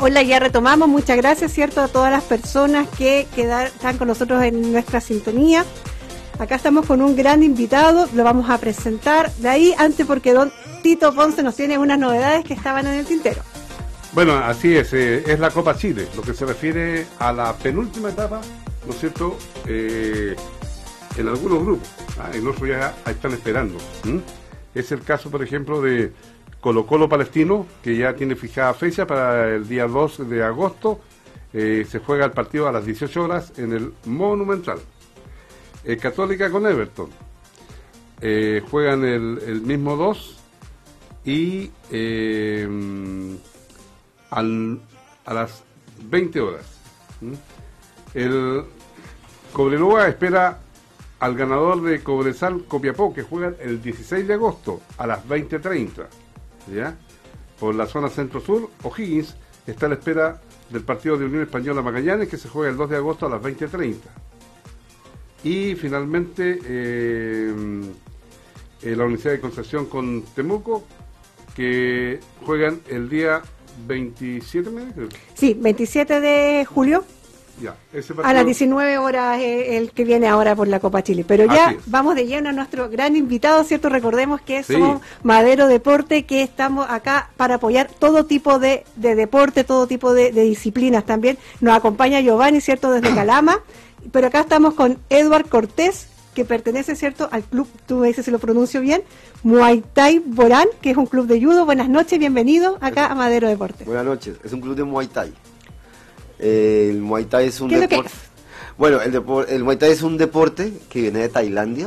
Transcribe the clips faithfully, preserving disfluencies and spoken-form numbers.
Hola, ya retomamos. Muchas gracias, ¿cierto? A todas las personas que quedan, están con nosotros en nuestra sintonía. Acá estamos con un gran invitado, lo vamos a presentar de ahí antes porque don Tito Ponce nos tiene unas novedades que estaban en el tintero. Bueno, así es, eh, es la Copa Chile, lo que se refiere a la penúltima etapa, ¿no es cierto?, eh, en algunos grupos, ¿ah? En otros ya están esperando. ¿Mm? Es el caso, por ejemplo, de Colo Colo Palestino, que ya tiene fijada fecha para el día dos de agosto, eh, se juega el partido a las dieciocho horas en el Monumental. Eh, Católica con Everton, eh, juegan el, el mismo dos y eh, al, a las veinte horas. ¿Mm? El Cobreloa espera al ganador de Cobresal Copiapó, que juegan el dieciséis de agosto a las veinte treinta. ¿Ya? Por la zona centro-sur, O'Higgins está a la espera del partido de Unión Española Magallanes, que se juega el dos de agosto a las veinte treinta. Y finalmente eh, eh, la Universidad de Concepción con Temuco, que juegan el día veintisiete, ¿me dijo? Sí, veintisiete de julio. Ya, ese partido... A las diecinueve horas eh, el que viene ahora por la Copa Chile. Pero ya vamos de lleno a nuestro gran invitado, ¿cierto? Recordemos que sí. Somos Madero Deporte, que estamos acá para apoyar todo tipo de, de deporte, todo tipo de, de disciplinas también. Nos acompaña Giovanni, ¿cierto? Desde Calama. Pero acá estamos con Edward Cortés, que pertenece, ¿cierto?, al club, tú me dices si lo pronuncio bien, Muay Thai Borán, que es un club de judo. Buenas noches, bienvenido acá a Madero Deporte. Buenas noches, es un club de Muay Thai. Eh, el Muay Thai es un ¿Qué deporte. Es es? Bueno, el, depor el Muay Thai es un deporte que viene de Tailandia.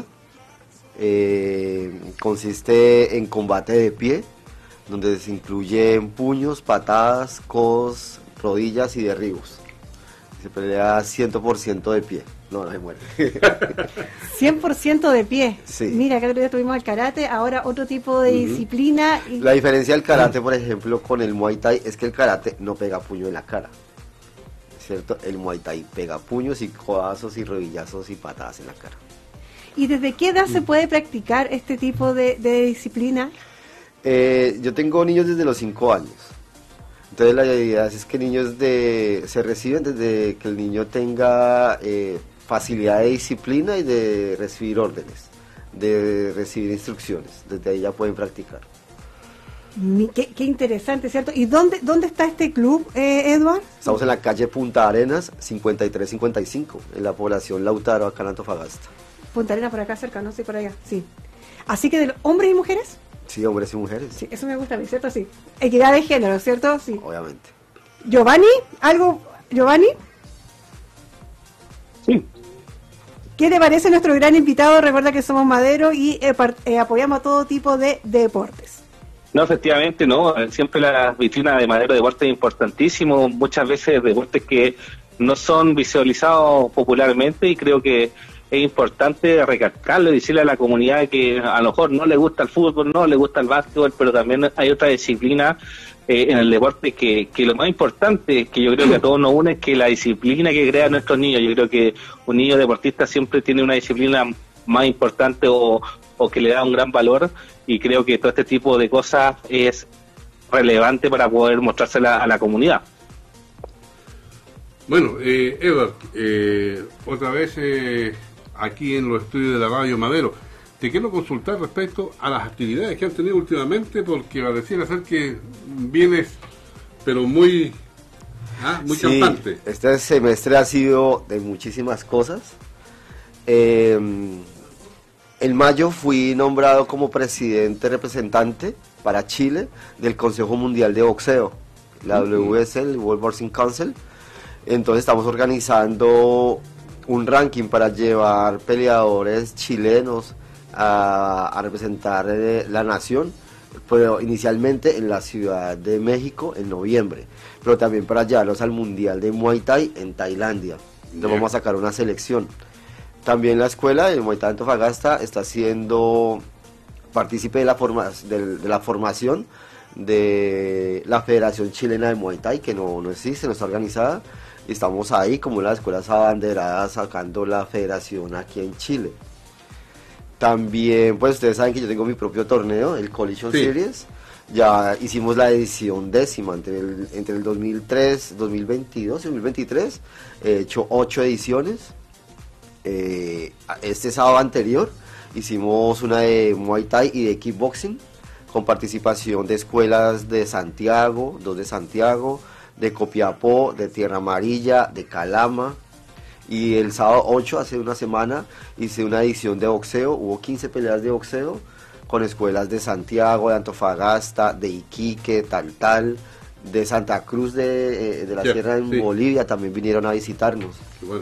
Eh, consiste en combate de pie, donde se incluyen puños, patadas, codos, rodillas y derribos. Se pelea cien por ciento de pie. No, no se muere. cien por ciento de pie. Sí. Mira, acá ya tuvimos el karate, ahora otro tipo de uh-huh. disciplina. Y... La diferencia del karate, por ejemplo, con el Muay Thai es que el karate no pega puño en la cara. ¿Cierto? El Muay Thai pega puños y codazos y rodillazos y patadas en la cara. ¿Y desde qué edad uh-huh. se puede practicar este tipo de, de disciplina? Eh, yo tengo niños desde los cinco años. Entonces la idea es que niños de se reciben desde que el niño tenga eh, facilidad de disciplina y de recibir órdenes, de recibir instrucciones. Desde ahí ya pueden practicar. Qué, qué interesante, ¿cierto? ¿Y dónde dónde está este club, eh, Edward? Estamos en la calle Punta Arenas, cincuenta y tres cincuenta y cinco, en la población Lautaro, acá en Antofagasta. Punta Arenas por acá cerca, no sé, por allá, sí. Así que de los hombres y mujeres. Sí, hombres y mujeres. Sí, eso me gusta a mí, ¿cierto? Sí. Equidad de género, ¿cierto? Sí. Obviamente. Giovanni, ¿algo? Giovanni. Sí. ¿Qué te parece nuestro gran invitado? Recuerda que somos Madero y eh, eh, apoyamos a todo tipo de, de deportes. No, efectivamente, no. Siempre la vitrina de Madero Deporte es importantísimo. Muchas veces deportes que no son visualizados popularmente y creo que es importante recalcarlo y decirle a la comunidad que a lo mejor no le gusta el fútbol, no le gusta el básquetbol, pero también hay otra disciplina eh, en el deporte que, que lo más importante, que yo creo que a todos nos une, es que la disciplina que crean nuestros niños. Yo creo que un niño deportista siempre tiene una disciplina más importante o, o que le da un gran valor, y creo que todo este tipo de cosas es relevante para poder mostrársela a la comunidad. Bueno, eh, Edward, eh, otra vez eh, aquí en los estudios de la Radio Madero, te quiero consultar respecto a las actividades que han tenido últimamente, porque pareciera ser que vienes, pero muy, ah, muy sí, campante. Este semestre ha sido de muchísimas cosas. Eh, en mayo fui nombrado como presidente representante para Chile del Consejo Mundial de Boxeo, la uh-huh. W S L, World Boxing Council. Entonces estamos organizando un ranking para llevar peleadores chilenos a, a representar eh, la nación, pero inicialmente en la Ciudad de México en noviembre, pero también para llevarlos al Mundial de Muay Thai en Tailandia. Entonces vamos a sacar una selección. También la escuela de Muay Thai Antofagasta está siendo partícipe de la, forma, de, de la formación de la Federación Chilena de Muay Thai, que no, no existe, no está organizada. Estamos ahí como las escuelas abanderadas sacando la federación aquí en Chile. También, pues ustedes saben que yo tengo mi propio torneo, el Collision sí. Series. Ya hicimos la edición décima entre el, entre el dos mil tres, dos mil veintidós y dos mil veintitrés. He hecho ocho ediciones. Eh, este sábado anterior hicimos una de Muay Thai y de Kickboxing, con participación de escuelas de Santiago, dos de Santiago, de Copiapó, de Tierra Amarilla, de Calama. Y el sábado ocho, hace una semana, hice una edición de boxeo. Hubo quince peleas de boxeo con escuelas de Santiago, de Antofagasta, de Iquique, Tal Tal, de Santa Cruz de, de la yeah, Sierra en sí. Bolivia, también vinieron a visitarnos. Bueno.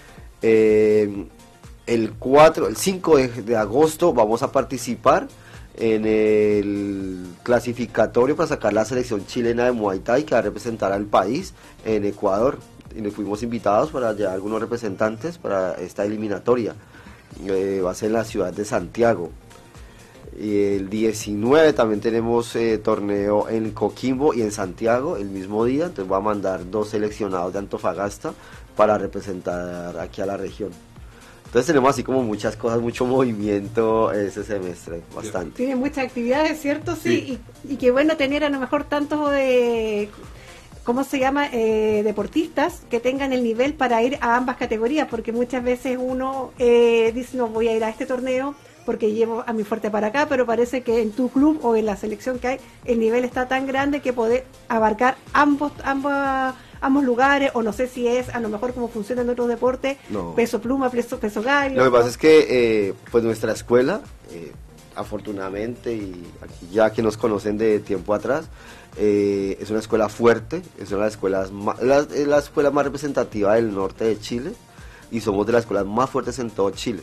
Eh, el cuatro, el cinco de, de agosto vamos a participar en el clasificatorio para sacar la selección chilena de Muay Thai que va a representar al país en Ecuador. Y nos fuimos invitados para llevar algunos representantes para esta eliminatoria. Eh, va a ser en la ciudad de Santiago. Y el diecinueve también tenemos eh, torneo en Coquimbo y en Santiago el mismo día. Entonces va a mandar dos seleccionados de Antofagasta para representar aquí a la región. Entonces tenemos así como muchas cosas, mucho movimiento ese semestre, bastante. Tiene muchas actividades, ¿cierto? Sí, sí. Y, y qué bueno tener a lo mejor tantos de, ¿cómo se llama? Eh, deportistas que tengan el nivel para ir a ambas categorías, porque muchas veces uno eh, dice, no, voy a ir a este torneo porque llevo a mi fuerte para acá, pero parece que en tu club o en la selección que hay, el nivel está tan grande que poder abarcar ambos, ambas... ambos lugares, o no sé si es a lo mejor como funciona en otros deportes, no. peso pluma, peso, peso gallo. Lo que pasa es que eh, pues nuestra escuela, eh, afortunadamente, y aquí ya que nos conocen de tiempo atrás, eh, es una escuela fuerte, es una de las escuelas más, la, es la escuela más representativa del norte de Chile, y somos de las escuelas más fuertes en todo Chile.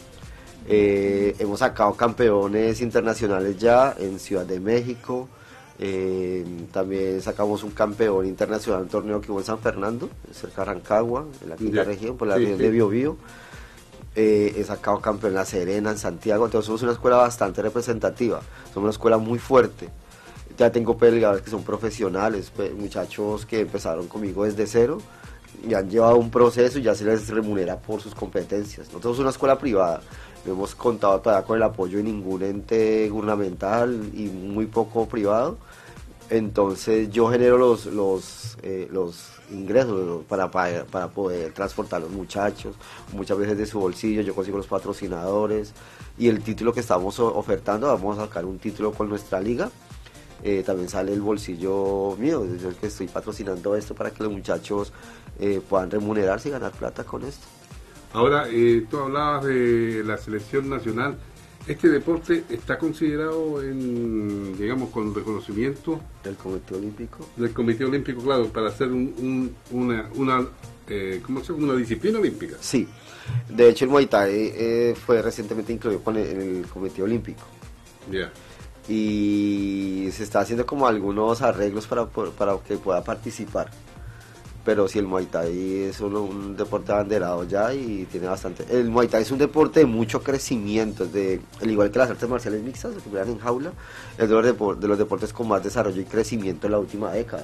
Eh, hemos sacado campeones internacionales ya en Ciudad de México. Eh, también sacamos un campeón internacional en un torneo que hubo en San Fernando, cerca de Rancagua, en la quinta yeah. región, por la sí, región sí. de Biobío. Eh, he sacado campeón en La Serena, en Santiago. Entonces somos una escuela bastante representativa, somos una escuela muy fuerte. Ya tengo peleadores que son profesionales, muchachos que empezaron conmigo desde cero y han llevado un proceso y ya se les remunera por sus competencias. Nosotros somos una escuela privada, no hemos contado todavía con el apoyo de ningún ente gubernamental y muy poco privado. Entonces yo genero los los eh, los ingresos para, para, para poder transportar a los muchachos, muchas veces de su bolsillo, yo consigo los patrocinadores y el título que estamos ofertando, vamos a sacar un título con nuestra liga, eh, también sale el bolsillo mío, es el que estoy patrocinando esto para que los muchachos eh, puedan remunerarse y ganar plata con esto. Ahora, eh, tú hablabas de la selección nacional. ¿Este deporte está considerado en, digamos, con reconocimiento del Comité Olímpico? Del Comité Olímpico, claro, para hacer un, un, una, una, eh, ¿cómo se llama? Una disciplina olímpica. Sí, de hecho el Muay Thai eh, fue recientemente incluido con el, en el Comité Olímpico. Ya. Yeah. Y se está haciendo como algunos arreglos para, para que pueda participar. Pero si el Muay Thai es solo un deporte abanderado ya y tiene bastante... El Muay Thai es un deporte de mucho crecimiento, es de, al igual que las artes marciales mixtas, que pelean en jaula, es de los, depor- de los deportes con más desarrollo y crecimiento en la última década.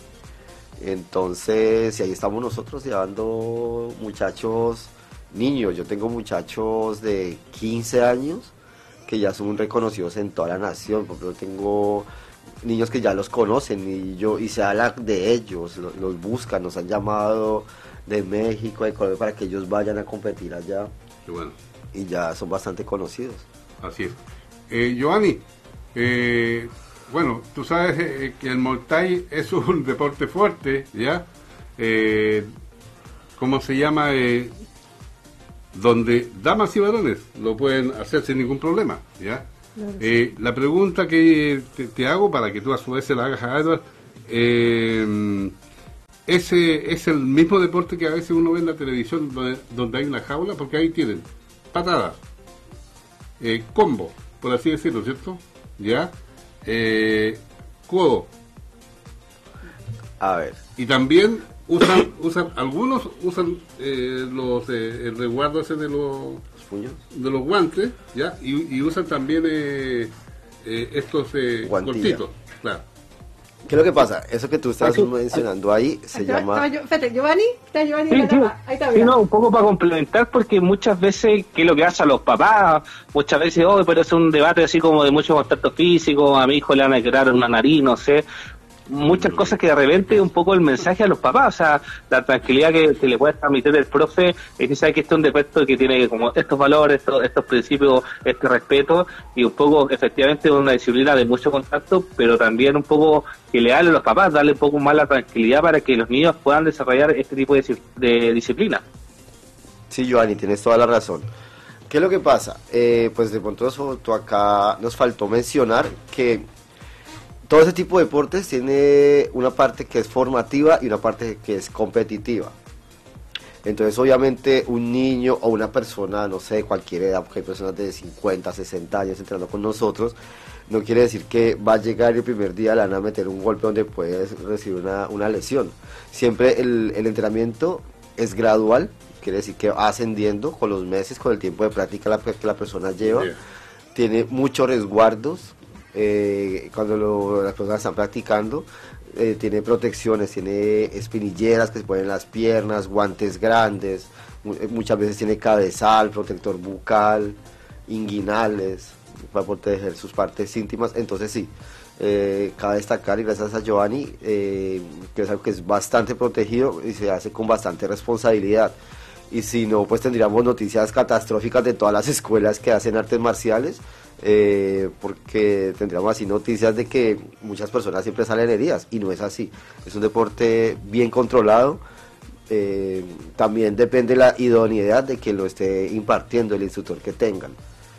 Entonces, y ahí estamos nosotros llevando muchachos, niños, yo tengo muchachos de quince años que ya son reconocidos en toda la nación, porque yo tengo... niños que ya los conocen y yo y se habla de ellos, los, los buscan, nos han llamado de México, de Colombia para que ellos vayan a competir allá. Qué bueno. Y ya son bastante conocidos. Así es. Eh, Giovanni, eh, bueno, tú sabes eh, que el Muay Thai es un deporte fuerte, ¿ya? Eh, ¿Cómo se llama? Eh, donde damas y varones lo pueden hacer sin ningún problema, ¿ya? Eh, la pregunta que te, te hago para que tú a su vez se la hagas a Edward, eh, ¿ese es el mismo deporte que a veces uno ve en la televisión donde, donde hay una jaula? Porque ahí tienen patadas, eh, combo, por así decirlo, ¿cierto? ¿Ya? Eh, codo. A ver. Y también usan, usan algunos usan eh, los eh, el resguardo ese de los puños, de los guantes, ya, y, y usan también eh, eh, estos eh, cortitos, claro. ¿Qué es lo que pasa? Eso que tú estás aquí, mencionando ahí se está, llama... Espérate, Giovanni, está Giovanni. Sí, sí. Ahí está, sí, no, un poco para complementar, porque muchas veces, ¿qué es lo que hacen los papás? Muchas veces, oh, pero es un debate así como de mucho contacto físico, a mi hijo le van a quebrar una nariz, no sé... muchas cosas que de repente un poco el mensaje a los papás, o sea, la tranquilidad que, que le puede transmitir el profe es que sabe que este es un deporte que tiene como estos valores, estos, estos principios, este respeto, y un poco efectivamente una disciplina de mucho contacto, pero también un poco que le hable a los papás, darle un poco más la tranquilidad para que los niños puedan desarrollar este tipo de, de disciplina. Sí, Giovanni, tienes toda la razón. ¿Qué es lo que pasa? Eh, pues de pronto eso, tú acá nos faltó mencionar que todo ese tipo de deportes tiene una parte que es formativa y una parte que es competitiva. Entonces, obviamente, un niño o una persona, no sé, de cualquier edad, porque hay personas de cincuenta, sesenta años entrenando con nosotros, no quiere decir que va a llegar el primer día, le van a meter un golpe donde puedes recibir una, una lesión. Siempre el, el entrenamiento es gradual, quiere decir que va ascendiendo con los meses, con el tiempo de práctica la, que la persona lleva. Yeah. Tiene muchos resguardos. Eh, cuando lo, las personas están practicando, eh, tiene protecciones, tiene espinilleras que se ponen en las piernas, guantes grandes, muchas veces tiene cabezal, protector bucal, inguinales para proteger sus partes íntimas. Entonces sí, eh, cabe destacar, y gracias a Giovanni, eh, que es algo que es bastante protegido y se hace con bastante responsabilidad. Y si no, pues tendríamos noticias catastróficas de todas las escuelas que hacen artes marciales, eh, porque tendríamos así noticias de que muchas personas siempre salen heridas, y no es así. Es un deporte bien controlado, eh, también depende de la idoneidad de quien lo esté impartiendo, el instructor que tengan.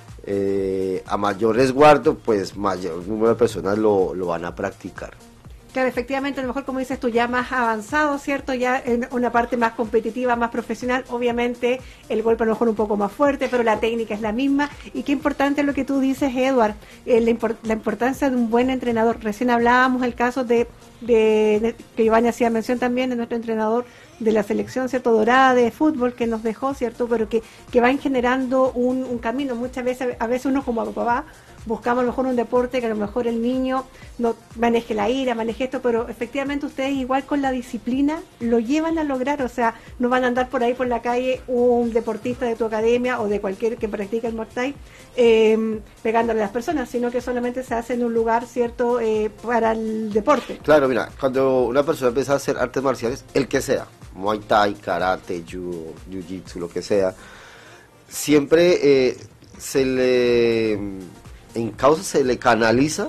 Eh, a mayor resguardo, pues mayor número de personas lo, lo van a practicar. Claro, efectivamente, a lo mejor, como dices tú, ya más avanzado, ¿cierto? Ya en una parte más competitiva, más profesional, obviamente el golpe a lo mejor un poco más fuerte, pero la técnica es la misma. Y qué importante es lo que tú dices, Edward, eh, la, import la importancia de un buen entrenador. Recién hablábamos el caso de, de, de que Giovanni hacía mención también de nuestro entrenador de la selección, ¿cierto?, dorada de fútbol que nos dejó, ¿cierto?, pero que, que van generando un, un camino. Muchas veces, a veces uno como papá buscamos a lo mejor un deporte que a lo mejor el niño no maneje la ira, maneje esto, pero efectivamente ustedes igual con la disciplina lo llevan a lograr. O sea, no van a andar por ahí por la calle un deportista de tu academia o de cualquier que practique el Muay Thai eh, pegándole a las personas, sino que solamente se hace en un lugar, ¿cierto?, eh, para el deporte. Claro, mira, cuando una persona empieza a hacer artes marciales, el que sea, Muay Thai, karate, judo, jiu-jitsu, lo que sea, siempre eh, se le en causa se le canaliza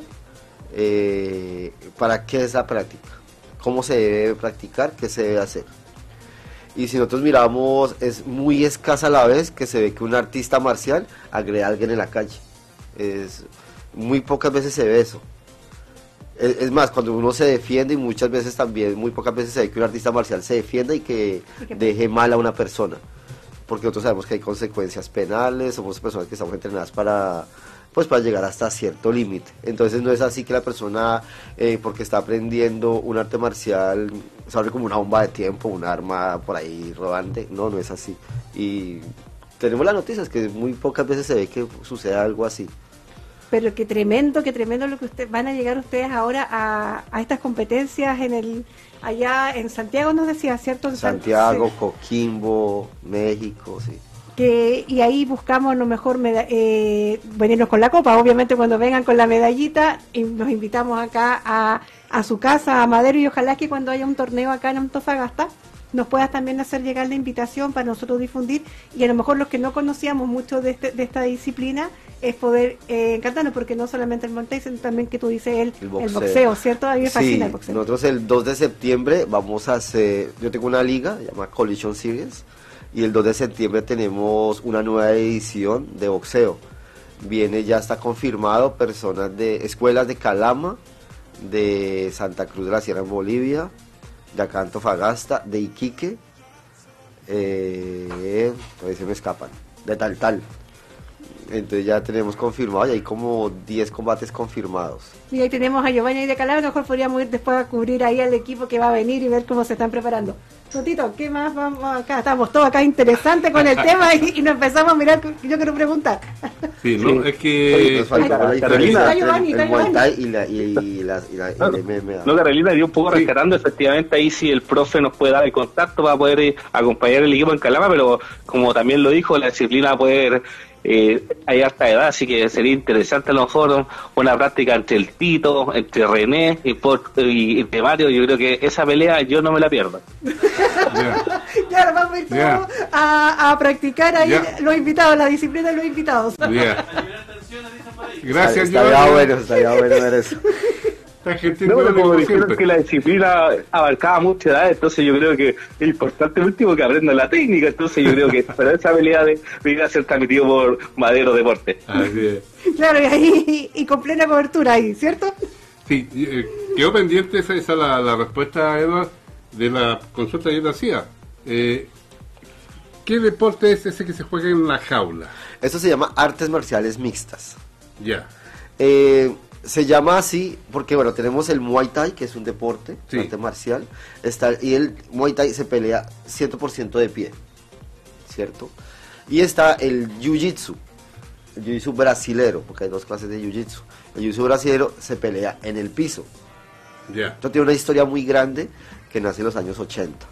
eh, para qué es la práctica, cómo se debe practicar, qué se debe hacer. Y si nosotros miramos, es muy escasa la vez que se ve que un artista marcial agrede a alguien en la calle. Es, muy pocas veces se ve eso. Es, es más, cuando uno se defiende, y muchas veces también, muy pocas veces se ve que un artista marcial se defienda y que deje mal a una persona. Porque nosotros sabemos que hay consecuencias penales, somos personas que estamos entrenadas para... pues para llegar hasta cierto límite. Entonces no es así que la persona, eh, porque está aprendiendo un arte marcial, se abre como una bomba de tiempo, un arma por ahí rodante. No, no es así. Y tenemos las noticias que muy pocas veces se ve que sucede algo así. Pero qué tremendo, qué tremendo lo que usted, van a llegar ustedes ahora a, a estas competencias en el allá en Santiago, nos decía, ¿cierto? En Santiago, sí. Coquimbo, México, sí. Que, y ahí buscamos a lo mejor eh, venirnos con la copa, obviamente cuando vengan con la medallita, y nos invitamos acá a, a su casa, a Madero, y ojalá que cuando haya un torneo acá en Antofagasta nos puedas también hacer llegar la invitación para nosotros difundir, y a lo mejor los que no conocíamos mucho de, este, de esta disciplina es poder eh, encantarnos, porque no solamente el Muay Thai, sino también que tú dices el, el, boxeo. el boxeo, ¿cierto? A mí me fascina sí, el boxeo. Nosotros el dos de septiembre vamos a hacer, yo tengo una liga, se llama Collision Series, y el dos de septiembre tenemos una nueva edición de boxeo. Viene, ya está confirmado, personas de escuelas de Calama, de Santa Cruz de la Sierra en Bolivia, de acá Antofagasta, de Iquique, eh, a veces me escapan, de tal tal. Entonces ya tenemos confirmado, y hay como diez combates confirmados. Y ahí tenemos a Giovanni de Calama, a lo mejor podríamos ir después a cubrir ahí al equipo que va a venir y ver cómo se están preparando. Totito, ¿qué más vamos acá? Estamos todos acá interesantes con el tema y, y nos empezamos a mirar, yo quiero preguntar. Sí, no, sí. Es que... Oye, nos falta la Carolina, el, el Muay Thai y la, y, y la, y la, y no, la M M A. No, Carolina dio un poco sí. rescatando, efectivamente, ahí sí el profe nos puede dar el contacto para poder eh, acompañar el equipo en Calama, pero como también lo dijo, la disciplina puede... Eh, hay harta edad, así que sería interesante a lo mejor una práctica entre el Tito, entre René y, por, y entre Mario. Yo creo que esa pelea yo no me la pierdo. Yeah. Claro, vamos a ir yeah. a, a practicar ahí yeah. los invitados, la disciplina de los invitados. Yeah. Gracias, estaría bueno, estaría bueno ver eso. No, pero como dijeron que la disciplina abarcaba mucha edad, entonces yo creo que es importante el último que aprendan la técnica, entonces yo creo que pero esa pelea de venir a ser transmitido por Madero Deporte. Así es. Claro, y ahí y, y con plena cobertura ahí, ¿cierto? Sí, eh, quedó pendiente esa, esa la, la respuesta, Edward, de la consulta que yo te hacía. Eh, ¿Qué deporte es ese que se juega en la jaula? Eso se llama artes marciales mixtas. Ya. Yeah. Eh... Se llama así porque, bueno, tenemos el Muay Thai, que es un deporte, sí. arte marcial, está, y el Muay Thai se pelea cien por ciento de pie, ¿cierto? Y está el Jiu-Jitsu, el Jiu-Jitsu brasilero, porque hay dos clases de Jiu-Jitsu. El Jiu-Jitsu brasilero se pelea en el piso. Ya. Yeah. Esto tiene una historia muy grande que nace en los años ochenta.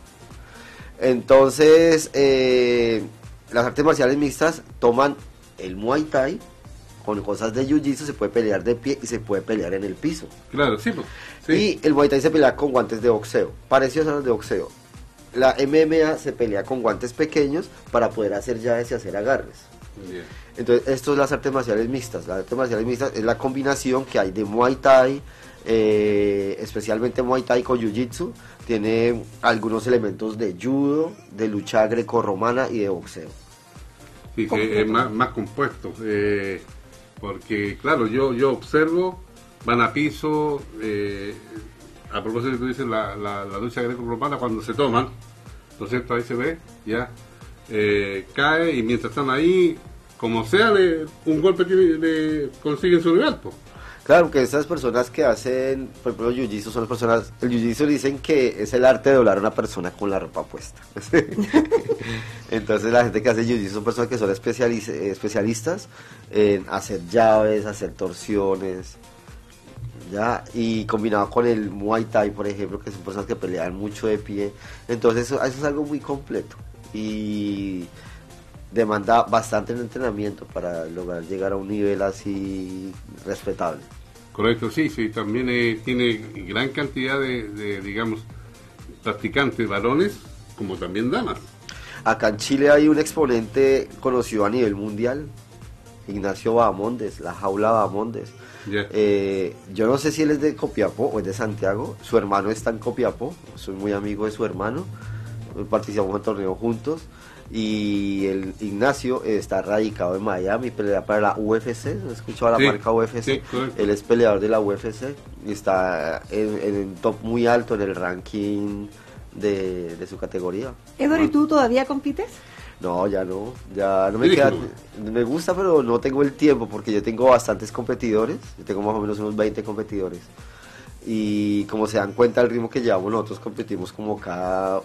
Entonces, eh, las artes marciales mixtas toman el Muay Thai, con cosas de jiu-jitsu se puede pelear de pie y se puede pelear en el piso. Claro, sí, pues, sí. Y el Muay Thai se pelea con guantes de boxeo, parecidos a los de boxeo. La M M A se pelea con guantes pequeños para poder hacer llaves y hacer agarres. Yeah. Entonces, esto es las artes marciales mixtas. Las artes marciales mixtas es la combinación que hay de Muay Thai, eh, especialmente Muay Thai con jiu-jitsu. Tiene algunos elementos de judo, de lucha grecorromana y de boxeo. Sí, que es más, más compuesto. Eh... Porque, claro, yo yo observo, van a piso, eh, a propósito de que tú dices la, la, la lucha greco-romana, cuando se toman, ¿no es cierto? Ahí se ve, ya, eh, cae y mientras están ahí, como sea, le, un golpe tiene, le consiguen su nivel, pues. Claro, que esas personas que hacen, por ejemplo, jiu-jitsu son las personas, el jiu-jitsu dicen que es el arte de doblar a una persona con la ropa puesta. Entonces la gente que hace jiu-jitsu son personas que son especializ- especialistas en hacer llaves, hacer torsiones, ya, y combinado con el Muay Thai, por ejemplo, que son personas que pelean mucho de pie. Entonces eso, eso es algo muy completo y demanda bastante entrenamiento para lograr llegar a un nivel así respetable. Correcto, sí, sí, también eh, tiene gran cantidad de, de, digamos, practicantes varones como también damas. Acá en Chile hay un exponente conocido a nivel mundial, Ignacio Bahamondes, la jaula Bahamondes. Yeah. Eh, yo no sé si él es de Copiapó o es de Santiago, su hermano está en Copiapó, soy muy amigo de su hermano, participamos en torneos juntos. Y el Ignacio está radicado en Miami, pelea para la U F C, ¿no has escuchado la sí, marca U F C? Sí, él es peleador de la U F C y está en, en un top muy alto en el ranking de, de su categoría. Edward, ¿y tú todavía compites? No, ya no, ya no me queda, me gusta, pero no tengo el tiempo porque yo tengo bastantes competidores, yo tengo más o menos unos veinte competidores y como se dan cuenta el ritmo que llevamos, nosotros competimos como cada...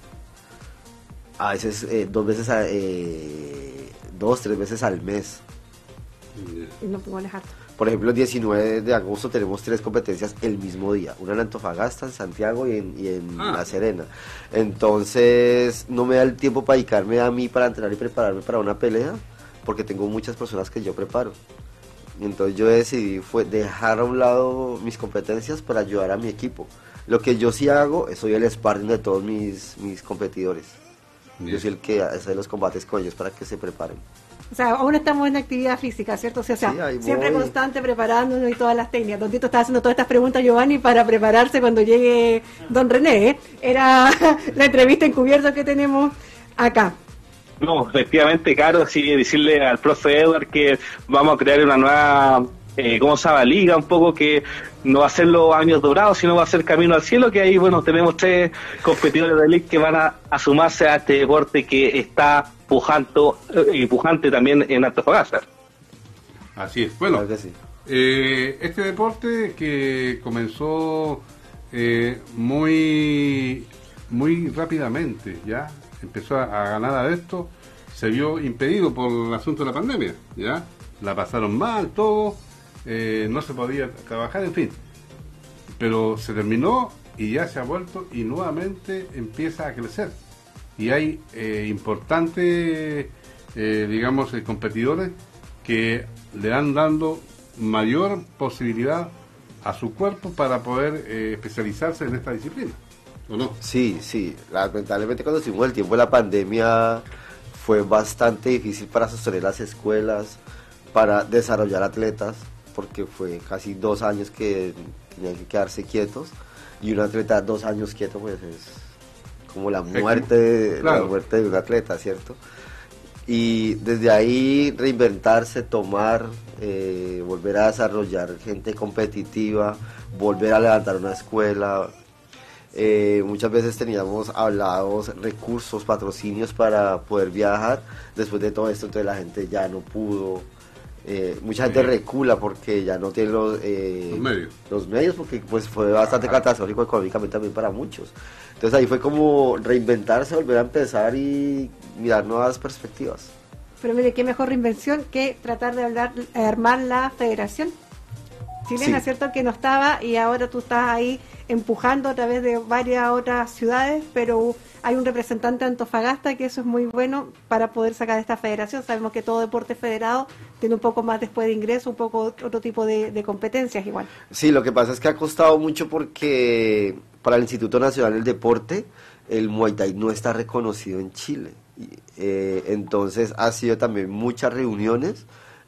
a veces eh, dos veces a, eh, dos, tres veces al mes. Y no puedo alejar. Por ejemplo, el diecinueve de agosto tenemos tres competencias el mismo día, una en Antofagasta, en Santiago y en, y en ah. La Serena. Entonces no me da el tiempo para dedicarme a mí para entrenar y prepararme para una pelea, porque tengo muchas personas que yo preparo. Entonces yo decidí fue dejar a un lado mis competencias para ayudar a mi equipo. Lo que yo sí hago es soy el sparring de todos mis, mis competidores. Yo soy el que hace los combates con ellos para que se preparen. O sea, aún estamos en actividad física, ¿cierto? O sea, sí, siempre voy. Constante preparándonos y todas las técnicas. Don Tito está haciendo todas estas preguntas, Giovanni, para prepararse cuando llegue don René, ¿eh? Era la entrevista encubierta que tenemos acá. No, efectivamente, Caro, sí, decirle al profe Edward que vamos a crear una nueva... Eh, ¿cómo se llama? Liga, un poco que no va a ser los años dorados, sino va a ser camino al cielo, que ahí, bueno, tenemos tres competidores de elite que van a, a sumarse a este deporte que está pujando y eh, pujante también en Antofagasta. Así es. Bueno, claro que sí. eh, este deporte que comenzó eh, muy muy rápidamente, ya empezó a, a ganar adeptos, se vio impedido por el asunto de la pandemia, ¿ya? La pasaron mal, todo, eh, no se podía trabajar, en fin. Pero se terminó y ya se ha vuelto y nuevamente empieza a crecer. Y hay eh, importantes, eh, digamos, eh, competidores que le dan dando mayor posibilidad a su cuerpo para poder eh, especializarse en esta disciplina, ¿o no? Sí, sí. Lamentablemente cuando estuvimos el tiempo de la pandemia fue bastante difícil para sostener las escuelas, para desarrollar atletas, porque fue casi dos años que tenían que quedarse quietos, y un atleta dos años quieto pues es como la muerte, claro. La muerte de un atleta, ¿cierto? Y desde ahí reinventarse, tomar, eh, volver a desarrollar gente competitiva, volver a levantar una escuela. Eh, muchas veces teníamos hablados recursos, patrocinios para poder viajar. Después de todo esto, entonces la gente ya no pudo. Eh, mucha gente sí. recula porque ya no tiene los, eh, los medios. Los medios, porque pues fue bastante Ajá. catastrófico económicamente también para muchos. Entonces ahí fue como reinventarse, volver a empezar y mirar nuevas perspectivas. Pero mire, qué mejor reinvención que tratar de hablar, armar la federación chilena, sí. ¿cierto? Que no estaba, y ahora tú estás ahí empujando a través de varias otras ciudades, pero hay un representante de Antofagasta, que eso es muy bueno para poder sacar esta federación. Sabemos que todo deporte federado tiene un poco más después de ingreso, un poco otro tipo de, de competencias igual. Sí, lo que pasa es que ha costado mucho porque para el Instituto Nacional del Deporte el Muay Thai no está reconocido en Chile. Y, eh, entonces ha sido también muchas reuniones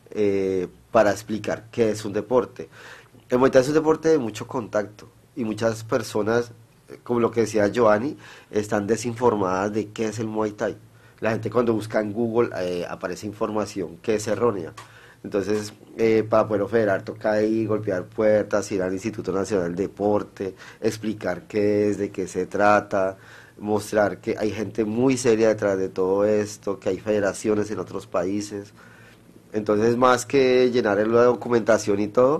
eh, para explicar qué es un deporte. El Muay Thai es un deporte de mucho contacto y muchas personas, como lo que decía Giovanni, están desinformadas de qué es el Muay Thai. La gente cuando busca en Google eh, aparece información que es errónea. Entonces, eh, para poderlo federar toca ahí golpear puertas, ir al Instituto Nacional del Deporte, explicar qué es, de qué se trata, mostrar que hay gente muy seria detrás de todo esto, que hay federaciones en otros países. Entonces, más que llenar la documentación y todo,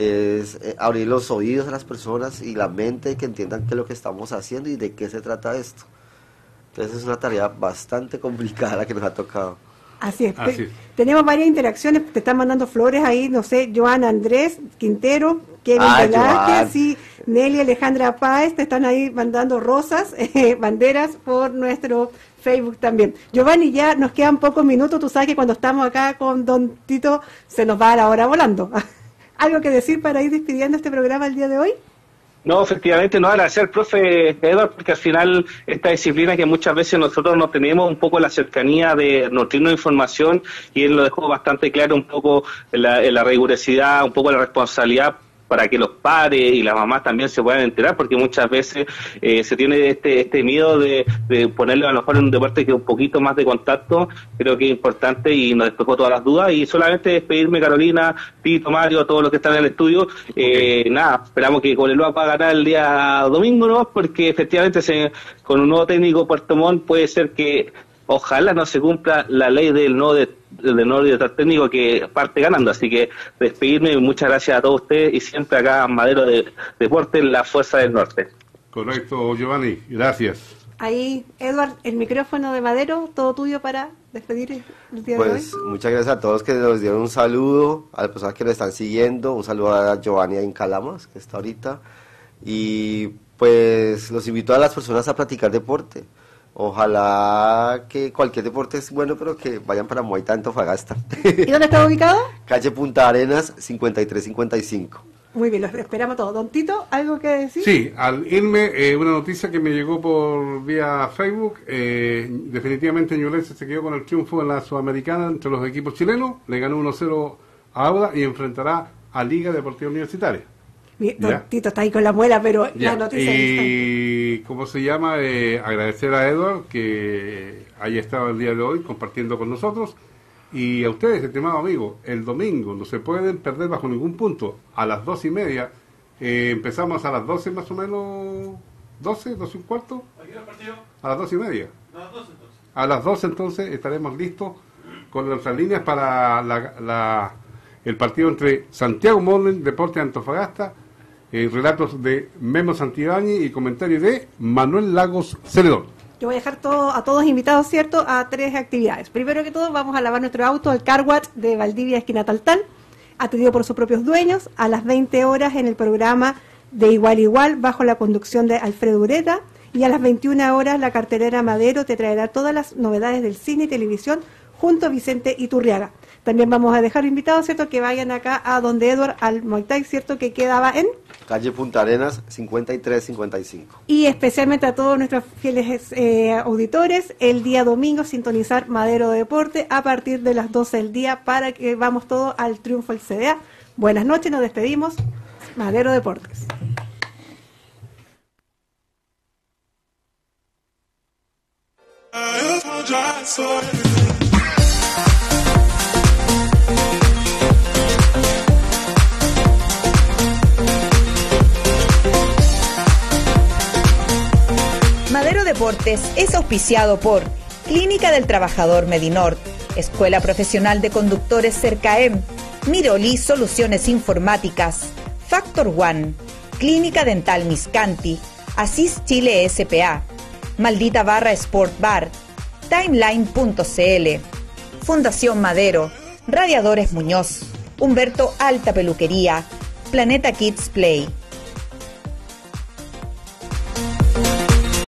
es eh, abrir los oídos a las personas y la mente, que entiendan qué es lo que estamos haciendo y de qué se trata esto. Entonces es una tarea bastante complicada la que nos ha tocado. Así es. Así es. Tenemos varias interacciones, te están mandando flores ahí, no sé, Joan Andrés Quintero, Kevin ah, Velázquez y Nelly Alejandra Páez, te están ahí mandando rosas, eh, banderas por nuestro Facebook también. Giovanni, ya nos quedan pocos minutos, tú sabes que cuando estamos acá con Don Tito se nos va la hora volando. ¿Algo que decir para ir despidiendo este programa el día de hoy? No, efectivamente, no agradecer al profe Edward, porque al final esta disciplina que muchas veces nosotros no tenemos un poco la cercanía de nutrirnos información, y él lo dejó bastante claro, un poco la, la rigurosidad, un poco la responsabilidad para que los padres y las mamás también se puedan enterar, porque muchas veces eh, se tiene este este miedo de, de ponerle a lo mejor en un deporte que un poquito más de contacto. Creo que es importante y nos despejó todas las dudas, y solamente despedirme, Carolina, Tito, Mario, todos los que están en el estudio. Eh, okay. Nada, esperamos que Cobreloa pueda ganar el día domingo, ¿no? Porque efectivamente se, con un nuevo técnico Puerto Montt puede ser que ojalá no se cumpla la ley del no de, del no director técnico, que parte ganando. Así que despedirme, muchas gracias a todos ustedes, y siempre acá Madero de Deporte, la fuerza del norte. Correcto, Giovanni, gracias. Ahí, Edward, el micrófono de Madero, todo tuyo para despedir el día pues, de hoy. Pues muchas gracias a todos que nos dieron un saludo, a las personas que nos están siguiendo, un saludo a Giovanni en Calamas, que está ahorita, y pues los invito a las personas a practicar deporte. Ojalá que cualquier deporte es bueno, pero que vayan para Muay Thai Antofagasta. ¿Y dónde está ubicado? Calle Punta Arenas, cincuenta y tres cincuenta y cinco. Muy bien, los esperamos todos. Don Tito, ¿algo que decir? Sí, al irme, eh, una noticia que me llegó por vía Facebook. Eh, definitivamente Ñublense se quedó con el triunfo en la Sudamericana entre los equipos chilenos. Le ganó uno cero a Auda y enfrentará a Liga Deportiva Universitaria. Bien, don ¿Ya? Tito está ahí con la muela, pero ya. La noticia y ¿cómo se llama? Eh, agradecer a Edward que haya estado el día de hoy compartiendo con nosotros, y a ustedes, estimados amigos, el domingo no se pueden perder bajo ningún punto, a las dos y media, eh, empezamos a las doce más o menos, doce, doce y un cuarto, a las dos y media, a las doce entonces, a las doce entonces estaremos listos con nuestras líneas para la, la, el partido entre Santiago Morning, Deporte Antofagasta. Eh, relatos de Memo Santibáñez y comentarios de Manuel Lagos Celedón. Yo voy a dejar todo, a todos invitados, ¿cierto?, a tres actividades. Primero que todo, vamos a lavar nuestro auto al Car Wash de Valdivia, esquina Taltal, atendido por sus propios dueños, a las veinte horas en el programa de Igual Igual, bajo la conducción de Alfredo Ureta, y a las veintiuna horas la cartelera Madero te traerá todas las novedades del cine y televisión junto a Vicente Iturriaga. También vamos a dejar invitados, ¿cierto?, que vayan acá a donde Edward, al Muay Thai, ¿cierto?, que quedaba en calle Punta Arenas, cincuenta y tres cincuenta y cinco. Y especialmente a todos nuestros fieles eh, auditores, el día domingo sintonizar Madero Deporte a partir de las doce del día para que vamos todos al triunfo del C D A. Buenas noches, nos despedimos. Madero Deportes. Madero Deportes es auspiciado por Clínica del Trabajador Medinord, Escuela Profesional de Conductores Cercaem, Miroli Soluciones Informáticas, Factor One, Clínica Dental Miscanti, Asís Chile S P A, Maldita Barra Sport Bar, Timeline punto c l, Fundación Madero, Radiadores Muñoz, Humberto Alta Peluquería, Planeta Kids Play.